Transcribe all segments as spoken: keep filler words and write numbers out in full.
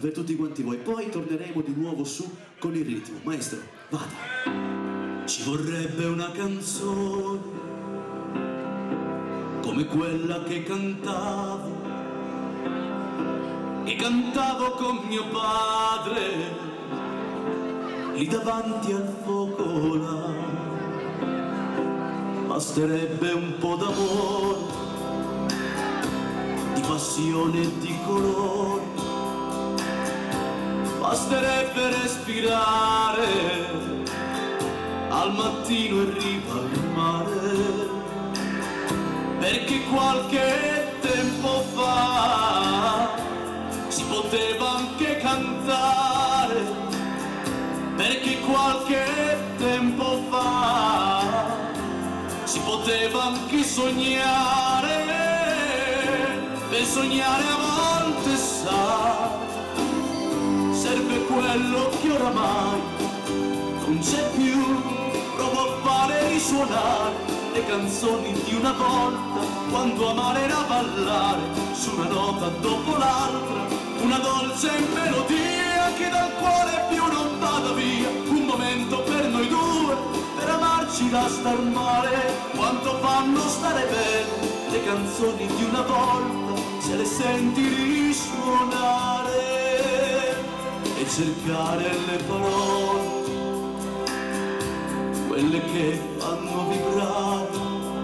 per tutti quanti voi. Poi torneremo di nuovo su con il ritmo. Maestro, vada. Ci vorrebbe una canzone come quella che cantavo, che cantavo con mio padre lì davanti al fuoco là. Basterebbe un po' d'amore, di passione e di colore, basterebbe respirare al mattino in riva al mare, perché qualche tempo fa si poteva anche cantare, perché qualche tempo fa si poteva anche sognare. Per sognare a volte, sa, serve quello che oramai non c'è più. Provo a fare risuonare le canzoni di una volta, quando amare era ballare su una nota dopo l'altra, una dolce melodia che dal cuore più non vada via. Un momento per noi due, per amarci da star male. Quanto fanno stare bene le canzoni di una volta, se le senti risuonare e cercare le parole, quelle che fanno vibrare,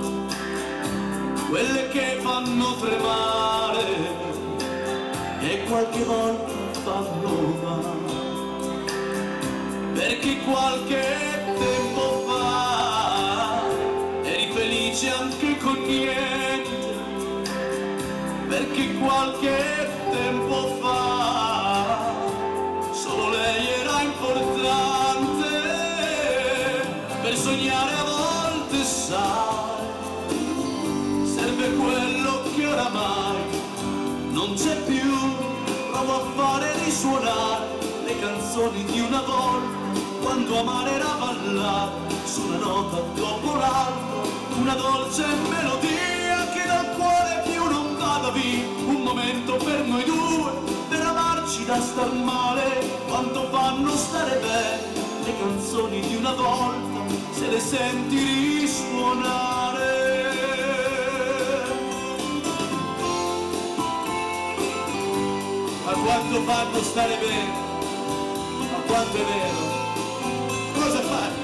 quelle che fanno tremare e qualche volta fanno male, perché qualche tempo fa eri felice anche con niente, perché qualche tempo fa solo lei era importante. Per sognare a volte, sai, serve quello che oramai non c'è più. Provo a fare risuonare le canzoni di una volta, quando amare era ballare su una nota dopo l'altra, una dolce melodia che dal cuore più non vada via. Un momento per noi due, per amarci da star male. Quanto fanno stare bene le canzoni di una volta, se le senti risuonare. Ma quanto fanno stare bene, ma quanto è vero. Cosa fai?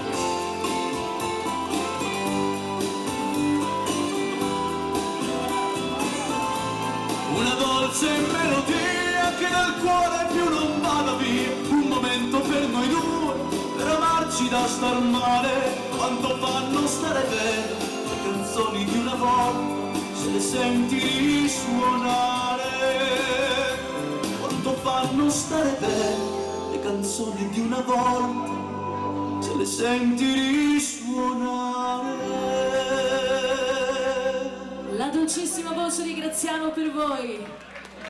Una dolce melodia che dal cuore più non vada via. Un momento per noi due, per amarci da star male. Quanto fanno stare bene le canzoni di una volta, se le senti risuonare. Quanto fanno stare bene le canzoni di una volta, se le senti risuonare. La dolcissima voce di Graziano per voi.